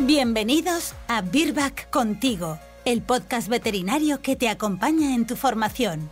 Bienvenidos a Virbac Contigo, el podcast veterinario que te acompaña en tu formación.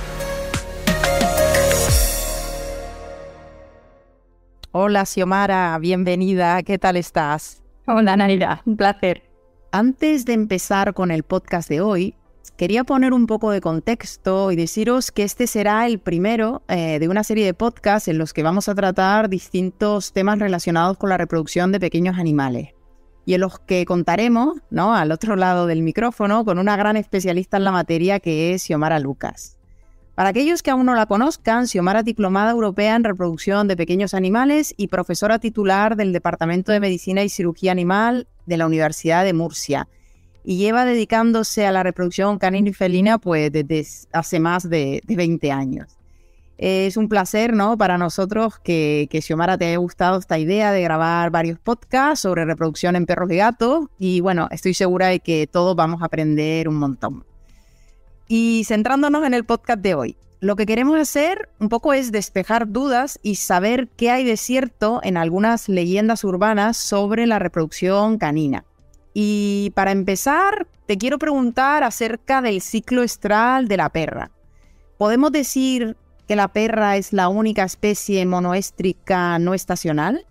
Hola Xiomara, bienvenida, ¿qué tal estás? Hola Naira, un placer. Antes de empezar con el podcast de hoy, quería poner un poco de contexto y deciros que este será el primero de una serie de podcasts en los que vamos a tratar distintos temas relacionados con la reproducción de pequeños animales. Y en los que contaremos, ¿no?, al otro lado del micrófono, con una gran especialista en la materia que es Xiomara Lucas. Para aquellos que aún no la conozcan, Xiomara es diplomada europea en reproducción de pequeños animales y profesora titular del Departamento de Medicina y Cirugía Animal de la Universidad de Murcia. Y lleva dedicándose a la reproducción canina y felina pues desde hace más de 20 años. Es un placer, ¿no?, para nosotros que Xiomara te haya gustado esta idea de grabar varios podcasts sobre reproducción en perros y gatos. Y bueno, estoy segura de que todos vamos a aprender un montón. Y centrándonos en el podcast de hoy, lo que queremos hacer un poco es despejar dudas y saber qué hay de cierto en algunas leyendas urbanas sobre la reproducción canina. Y para empezar, te quiero preguntar acerca del ciclo estral de la perra. ¿Podemos decir que la perra es la única especie monoéstrica no estacional?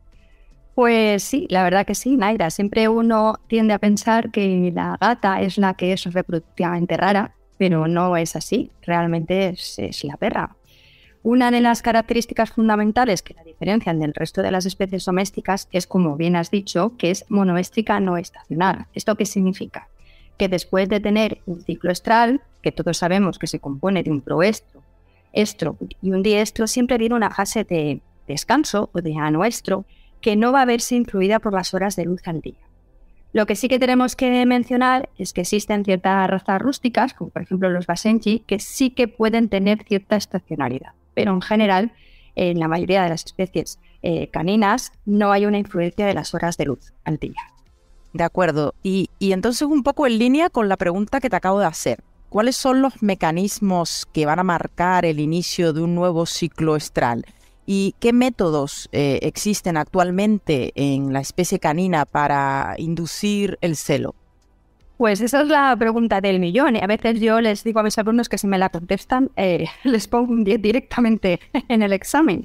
Pues sí, la verdad que sí, Naira. Siempre uno tiende a pensar que la gata es la que es reproductivamente rara, pero no es así. Realmente es la perra. Una de las características fundamentales que la diferencian del resto de las especies domésticas es, como bien has dicho, que es monoéstrica no estacional. ¿Esto qué significa? Que después de tener un ciclo estral, que todos sabemos que se compone de un proestro, estro y un diestro, siempre viene una fase de descanso o de anoestro que no va a verse influida por las horas de luz al día. Lo que sí que tenemos que mencionar es que existen ciertas razas rústicas, como por ejemplo los Basenji, que sí que pueden tener cierta estacionalidad, pero en general, en la mayoría de las especies caninas, no hay una influencia de las horas de luz al día. De acuerdo. Y entonces un poco en línea con la pregunta que te acabo de hacer. ¿Cuáles son los mecanismos que van a marcar el inicio de un nuevo ciclo estral? ¿Y qué métodos existen actualmente en la especie canina para inducir el celo? Pues esa es la pregunta del millón. A veces yo les digo a mis alumnos que si me la contestan, les pongo un 10 directamente en el examen.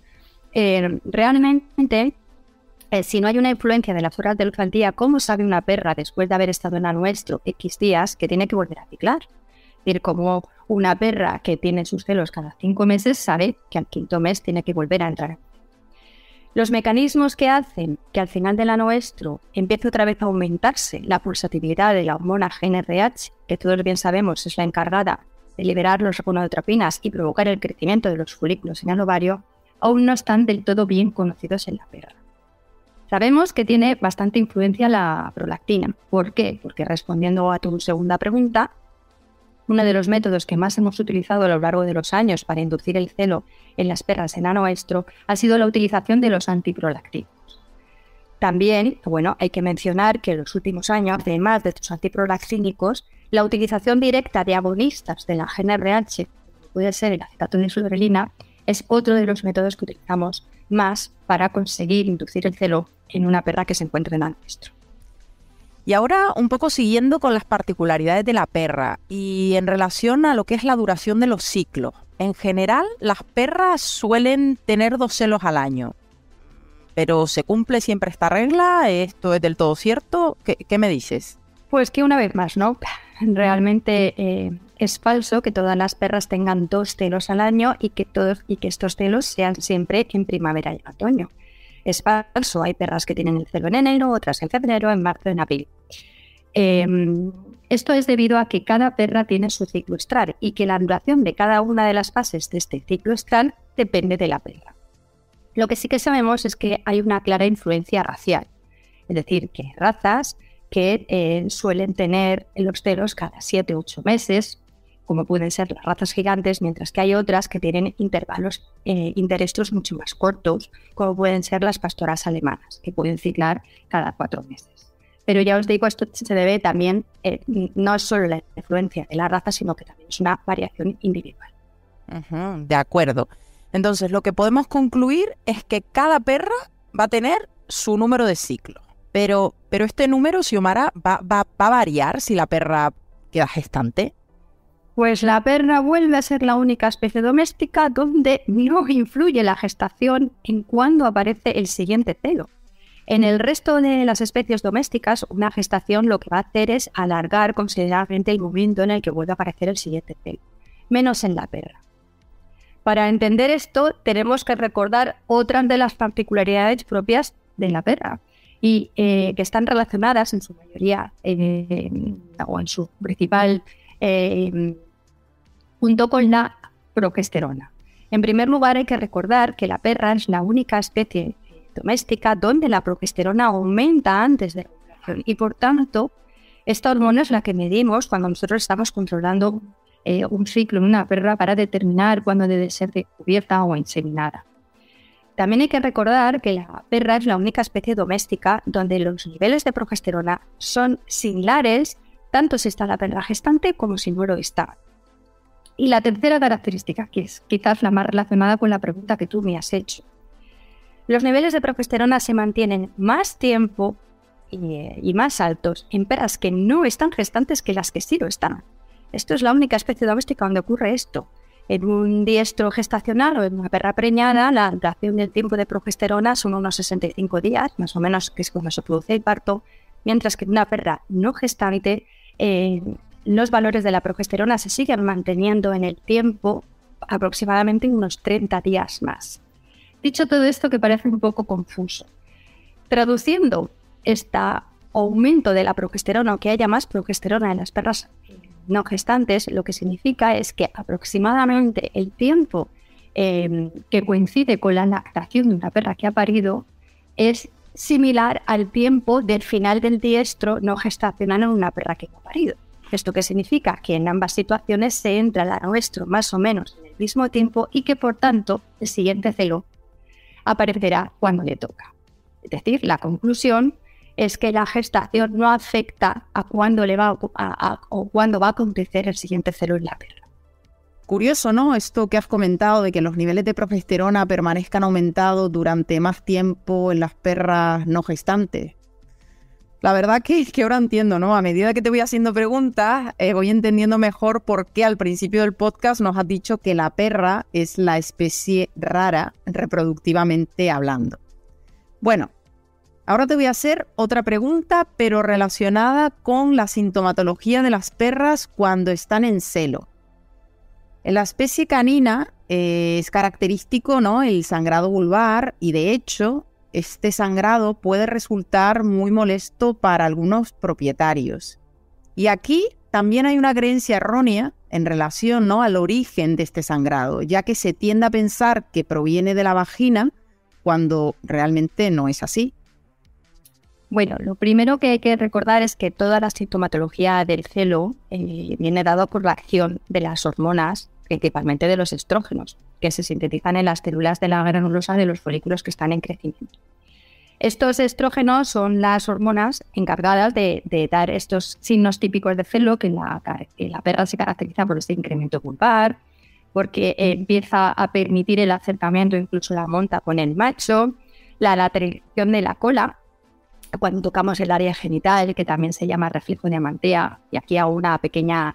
Realmente, si no hay una influencia de las horas de luz al día, ¿cómo sabe una perra después de haber estado en anoestro X días que tiene que volver a ciclar? Es decir, como una perra que tiene sus celos cada 5 meses sabe que al 5º mes tiene que volver a entrar. Los mecanismos que hacen que al final del anoestro empiece otra vez a aumentarse la pulsatividad de la hormona GnRH, que todos bien sabemos es la encargada de liberar los gonadotropínas y provocar el crecimiento de los folículos en el ovario, aún no están del todo bien conocidos en la perra. Sabemos que tiene bastante influencia la prolactina. ¿Por qué? Porque respondiendo a tu segunda pregunta, uno de los métodos que más hemos utilizado a lo largo de los años para inducir el celo en las perras en anoestro ha sido la utilización de los antiprolactínicos. También, hay que mencionar que en los últimos años, además de estos antiprolactínicos, la utilización directa de agonistas de la GnRH, como puede ser el acetato de isobrelina, es otro de los métodos que utilizamos más para conseguir inducir el celo en una perra que se encuentre en anoestro. Y ahora un poco siguiendo con las particularidades de la perra y en relación a lo que es la duración de los ciclos. En general, las perras suelen tener 2 celos al año. ¿Pero se cumple siempre esta regla? ¿Esto es del todo cierto? ¿Qué me dices? Pues que una vez más, ¿no? Realmente es falso que todas las perras tengan 2 celos al año y que estos celos sean siempre en primavera y en otoño. Es falso, hay perras que tienen el celo en enero, otras en febrero, en marzo, en abril. Esto es debido a que cada perra tiene su ciclo estral y que la duración de cada una de las fases de este ciclo estral depende de la perra. Lo que sí que sabemos es que hay una clara influencia racial, es decir, que hay razas que suelen tener los celos cada 7 u 8 meses, como pueden ser las razas gigantes, mientras que hay otras que tienen intervalos interestros mucho más cortos, como pueden ser las pastoras alemanas, que pueden ciclar cada 4 meses. Pero ya os digo, esto se debe también, no es solo la influencia de la raza, sino que también es una variación individual. De acuerdo. Entonces, lo que podemos concluir es que cada perra va a tener su número de ciclos. Pero este número, Xiomara, ¿va a variar si la perra queda gestante? Pues la perra vuelve a ser la única especie doméstica donde no influye la gestación en cuándo aparece el siguiente celo. En el resto de las especies domésticas, una gestación lo que va a hacer es alargar considerablemente el momento en el que vuelve a aparecer el siguiente celo, menos en la perra. Para entender esto, tenemos que recordar otras de las particularidades propias de la perra y que están relacionadas en su mayoría o en su principal junto con la progesterona. En primer lugar, hay que recordar que la perra es la única especie doméstica donde la progesterona aumenta antes de la ovulación y, por tanto, esta hormona es la que medimos cuando nosotros estamos controlando un ciclo en una perra para determinar cuándo debe ser descubierta o inseminada. También hay que recordar que la perra es la única especie doméstica donde los niveles de progesterona son similares tanto si está la perra gestante como si no lo está. Y la tercera característica, que es quizás la más relacionada con la pregunta que tú me has hecho. Los niveles de progesterona se mantienen más tiempo y más altos en perras que no están gestantes que las que sí lo están. Esto es la única especie doméstica donde ocurre esto. En un diestro gestacional o en una perra preñada, la duración del tiempo de progesterona son unos 65 días, más o menos, que es cuando se produce el parto, mientras que en una perra no gestante los valores de la progesterona se siguen manteniendo en el tiempo aproximadamente unos 30 días más. Dicho todo esto, que parece un poco confuso, traduciendo este aumento de la progesterona o que haya más progesterona en las perras no gestantes, lo que significa es que aproximadamente el tiempo que coincide con la lactación de una perra que ha parido es similar al tiempo del final del diestro no gestacional en una perra que no ha parido. ¿Esto qué significa? Que en ambas situaciones se entra al anuestro más o menos en el mismo tiempo y que, por tanto, el siguiente celo aparecerá cuando le toca. Es decir, la conclusión es que la gestación no afecta a cuándo o cuándo va a acontecer el siguiente celo en la perra. Curioso, ¿no? Esto que has comentado de que los niveles de progesterona permanezcan aumentados durante más tiempo en las perras no gestantes. La verdad que ahora entiendo, ¿no? A medida que te voy haciendo preguntas, voy entendiendo mejor por qué al principio del podcast nos has dicho que la perra es la especie rara reproductivamente hablando. Bueno, ahora te voy a hacer otra pregunta, pero relacionada con la sintomatología de las perras cuando están en celo. En la especie canina es característico, ¿no?, el sangrado vulvar y, de hecho, este sangrado puede resultar muy molesto para algunos propietarios. Y aquí también hay una creencia errónea en relación, ¿no?, al origen de este sangrado, ya que se tiende a pensar que proviene de la vagina cuando realmente no es así. Bueno, lo primero que hay que recordar es que toda la sintomatología del celo viene dado por la acción de las hormonas, principalmente de los estrógenos, que se sintetizan en las células de la granulosa de los folículos que están en crecimiento. Estos estrógenos son las hormonas encargadas de dar estos signos típicos de celo, que la perra se caracteriza por este incremento vulvar, porque empieza a permitir el acercamiento, incluso la monta con el macho, la lateralización de la cola, cuando tocamos el área genital, que también se llama reflejo de Amantea, y aquí hago una pequeña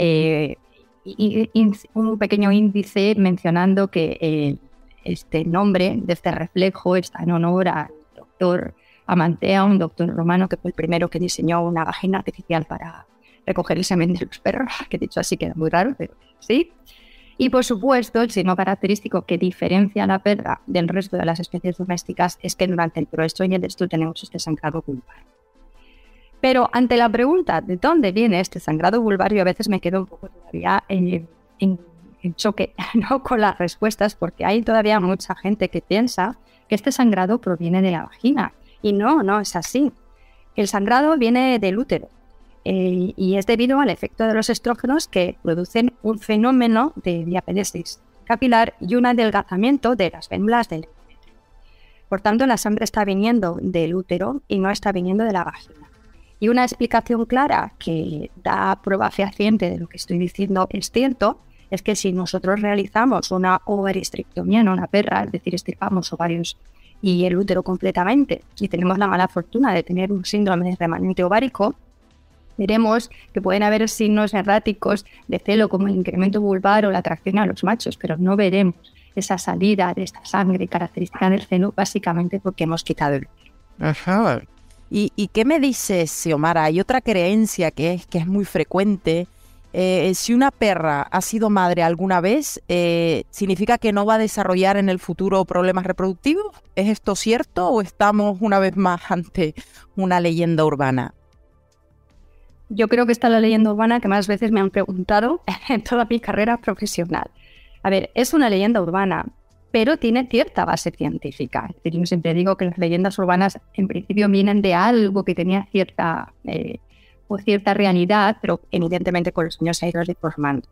un pequeño índice mencionando que este nombre de este reflejo está en honor al doctor Amantea, un doctor romano que fue el primero que diseñó una vagina artificial para recoger el semen de los perros, que dicho así queda muy raro, pero sí. Y por supuesto, el signo característico que diferencia a la perra del resto de las especies domésticas es que durante el proestro y el estro tenemos este sangrado vulvar. Pero ante la pregunta de dónde viene este sangrado vulvar, yo a veces me quedo un poco todavía en choque, ¿no?, con las respuestas, porque hay todavía mucha gente que piensa que este sangrado proviene de la vagina. Y no es así. El sangrado viene del útero. Y es debido al efecto de los estrógenos que producen un fenómeno de diapedesis capilar y un adelgazamiento de las fémulas del endometrio. Por tanto, la sangre está viniendo del útero y no está viniendo de la vagina. Y una explicación clara que da prueba fehaciente de lo que estoy diciendo es cierto, es que si nosotros realizamos una ovariostrictomía en una perra, es decir, extirpamos ovarios y el útero completamente, y tenemos la mala fortuna de tener un síndrome de remanente ovárico, veremos que pueden haber signos erráticos de celo como el incremento vulvar o la atracción a los machos, pero no veremos esa salida de esta sangre característica del celo, básicamente porque hemos quitado el útero. Ajá. ¿Y qué me dices, Xiomara? Hay otra creencia que es muy frecuente. Si una perra ha sido madre alguna vez, ¿significa que no va a desarrollar en el futuro problemas reproductivos? ¿Es esto cierto o estamos una vez más ante una leyenda urbana? Yo creo que esta es la leyenda urbana que más veces me han preguntado en toda mi carrera profesional. A ver, es una leyenda urbana, pero tiene cierta base científica. Es decir, yo siempre digo que las leyendas urbanas en principio vienen de algo que tenía cierta realidad, pero evidentemente con los años se ha ido deformando.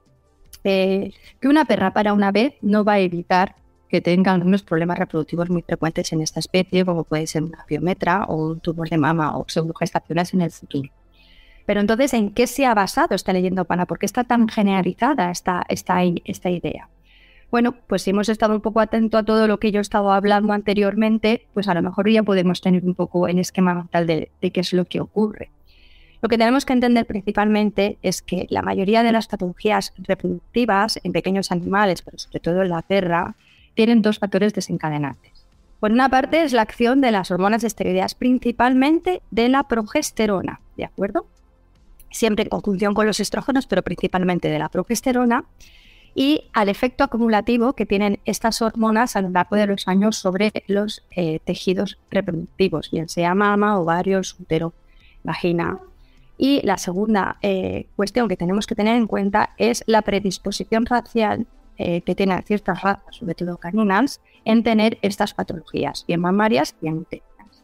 Que una perra para una vez no va a evitar que tenga algunos problemas reproductivos muy frecuentes en esta especie, como puede ser una piometra o un tumor de mama o pseudogestaciones en el futuro. Pero entonces, ¿en qué se ha basado esta leyenda urbana? ¿Por qué está tan generalizada esta idea? Bueno, pues si hemos estado un poco atentos a todo lo que yo he estado hablando anteriormente, pues a lo mejor ya podemos tener un poco el esquema mental de qué es lo que ocurre. Lo que tenemos que entender principalmente es que la mayoría de las patologías reproductivas en pequeños animales, pero sobre todo en la perra, tienen dos factores desencadenantes. Por una parte es la acción de las hormonas esteroideas, principalmente de la progesterona, ¿de acuerdo? Siempre en conjunción con los estrógenos, pero principalmente de la progesterona, y al efecto acumulativo que tienen estas hormonas a lo largo de los años sobre los tejidos reproductivos, bien sea mama, ovarios, útero, vagina. Y la segunda cuestión que tenemos que tener en cuenta es la predisposición racial que tienen ciertas razas, sobre todo caninas, en tener estas patologías, bien mamarias, bien uterinas.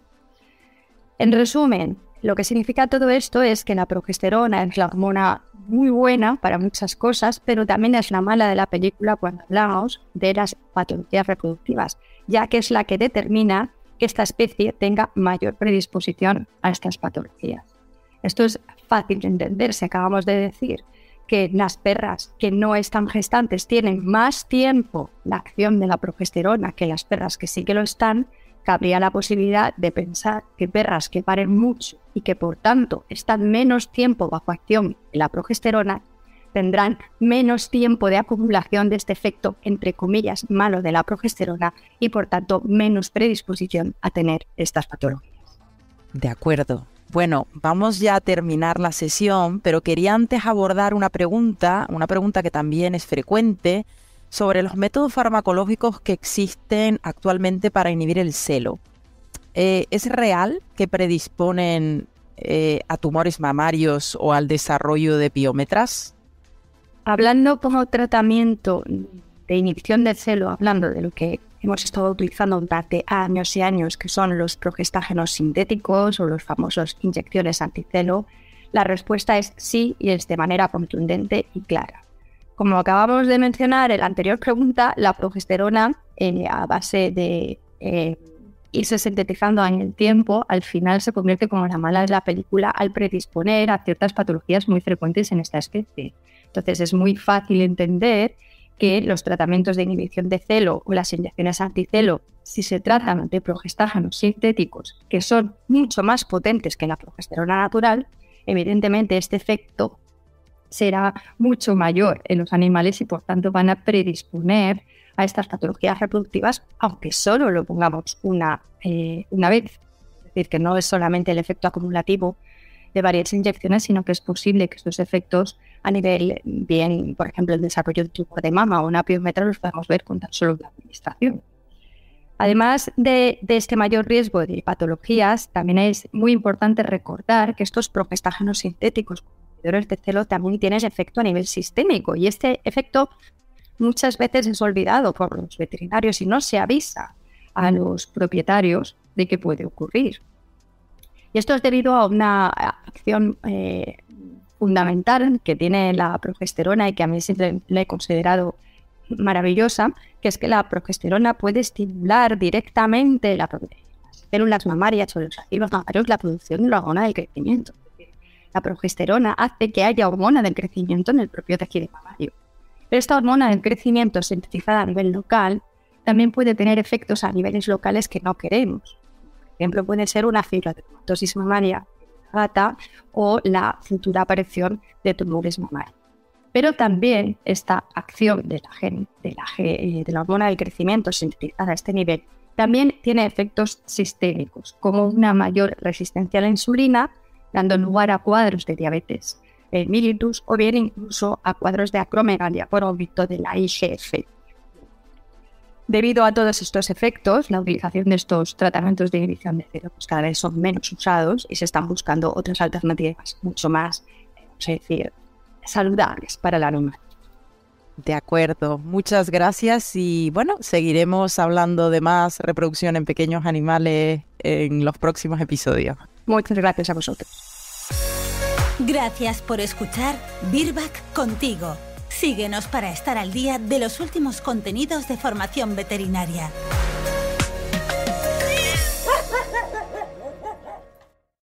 En resumen, lo que significa todo esto es que la progesterona es la hormona muy buena para muchas cosas, pero también es la mala de la película cuando hablamos de las patologías reproductivas, ya que es la que determina que esta especie tenga mayor predisposición a estas patologías. Esto es fácil de entender si acabamos de decir que las perras que no están gestantes tienen más tiempo la acción de la progesterona que las perras que sí que lo están. Cabría la posibilidad de pensar que perras que paren mucho y que por tanto están menos tiempo bajo acción de la progesterona tendrán menos tiempo de acumulación de este efecto, entre comillas, malo de la progesterona y por tanto menos predisposición a tener estas patologías. De acuerdo. Bueno, vamos ya a terminar la sesión, pero quería antes abordar una pregunta que también es frecuente, sobre los métodos farmacológicos que existen actualmente para inhibir el celo. ¿Es real que predisponen a tumores mamarios o al desarrollo de piómetras? Hablando como tratamiento de inhibición del celo, hablando de lo que hemos estado utilizando durante años y años, que son los progestágenos sintéticos o los famosos inyecciones anticelo, la respuesta es sí, y es de manera contundente y clara. Como acabamos de mencionar en la anterior pregunta, la progesterona, a base de irse sintetizando en el tiempo, al final se convierte como la mala de la película al predisponer a ciertas patologías muy frecuentes en esta especie. Entonces es muy fácil entender que los tratamientos de inhibición de celo o las inyecciones anticelo, si se tratan de progestágenos sintéticos que son mucho más potentes que la progesterona natural, evidentemente este efecto será mucho mayor en los animales y por tanto van a predisponer a estas patologías reproductivas, aunque solo lo pongamos una vez. Es decir, que no es solamente el efecto acumulativo de varias inyecciones, sino que es posible que estos efectos a nivel, bien, por ejemplo, el desarrollo de tumor de mama o una piometra los podemos ver con tan solo la administración. Además de este mayor riesgo de patologías, también es muy importante recordar que estos progestágenos sintéticos inhibidores de celo también tienen efecto a nivel sistémico y este efecto muchas veces es olvidado por los veterinarios y no se avisa a los propietarios de que puede ocurrir. Y esto es debido a una acción fundamental que tiene la progesterona y que a mí siempre la he considerado maravillosa, que es que la progesterona puede estimular directamente las células mamarias o los tejidos mamarios la producción de la hormona del crecimiento. La progesterona hace que haya hormona del crecimiento en el propio tejido mamario. Pero esta hormona del crecimiento sintetizada a nivel local también puede tener efectos a niveles locales que no queremos. Por ejemplo, puede ser una fibroadenomatosis mamaria en la gata o la futura aparición de tumores mamarios. Pero también esta acción de la hormona del crecimiento sintetizada a este nivel también tiene efectos sistémicos, como una mayor resistencia a la insulina, dando lugar a cuadros de diabetes mellitus o bien incluso a cuadros de acromegalia por aumento de la IGF. Debido a todos estos efectos, la utilización de estos tratamientos de inhibición de CETO cada vez son menos usados y se están buscando otras alternativas mucho más, vamos a decir, saludables para la humanidad. De acuerdo, muchas gracias y bueno, seguiremos hablando de más reproducción en pequeños animales en los próximos episodios. Muchas gracias a vosotros. Gracias por escuchar Virbac Contigo. Síguenos para estar al día de los últimos contenidos de formación veterinaria.